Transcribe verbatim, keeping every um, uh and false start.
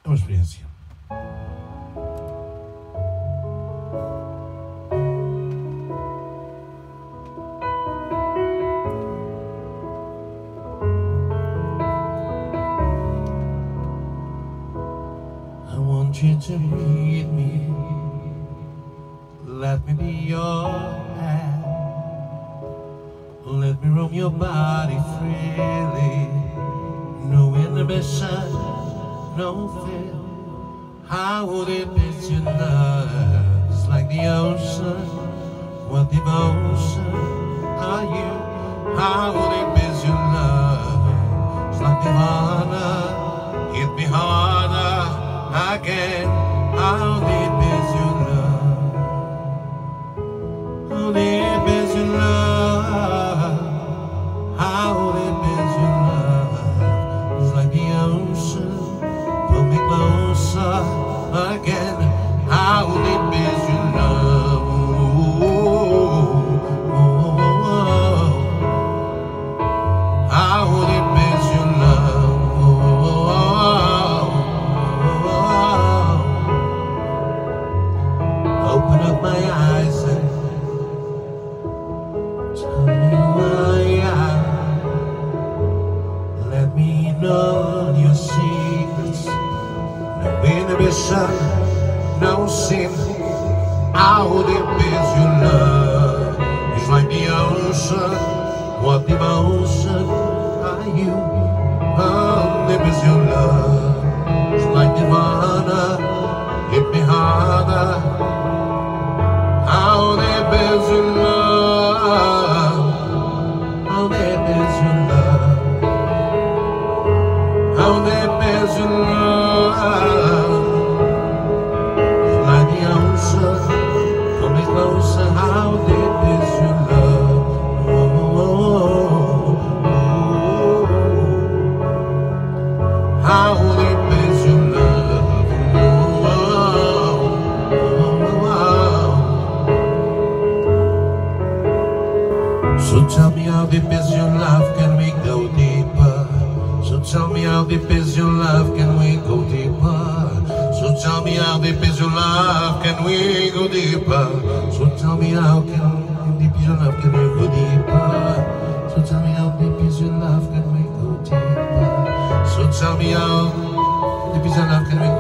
É uma experiência. I want you to meet me. Let me be your hand. Let me roam your body freely. No inhibition, no fear. How would it be to love? It's like the ocean. What devotion are you? How would it be to love? It's like Nirvana. Hit me harder again. How deep is your love? How deep is your love? How deep is your love? It's like the ocean. Pull me closer again. How deep is your love? How deep is your love? Open up my eyes and tell me why I let me know your secrets. No inhibition, no sin. How deep is your love? It's like the ocean. What devotion are you? How deep is your love? It's like Nirvana. Hit me harder. How deep is your love? How deep is your love? How deep is your love? It's like the ocean. Come me closer. How deep is your love? Oh, oh, oh, oh. How deep is your love? Oh, oh, oh, oh. So tell me how deep is your love? Can we go deeper? So tell me how deep is your love? Can we go deeper? So tell me how deep is your love? Can we go deeper? So tell me how can deep is your love? Can we go deeper? So tell me how deep is your love? Can we go deeper? So tell me how deep is your love? Can we